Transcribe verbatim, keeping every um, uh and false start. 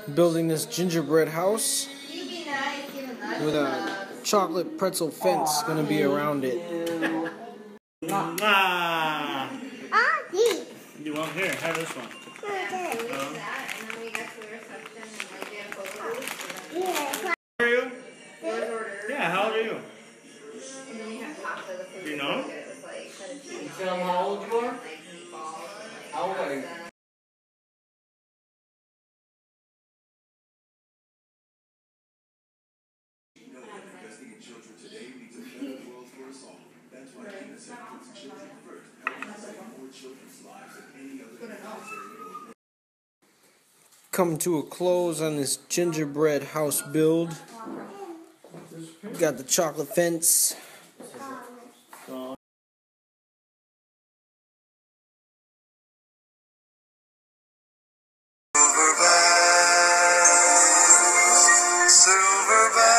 building this gingerbread house with a chocolate pretzel fence going to be around it. Ah. You want here? Have this one. Um, how are you? Yeah, how old are you? Do you know? You tell them how old you are? How old are you? Come to a close on this gingerbread house build. Got the chocolate fence. Silver bells, silver bells.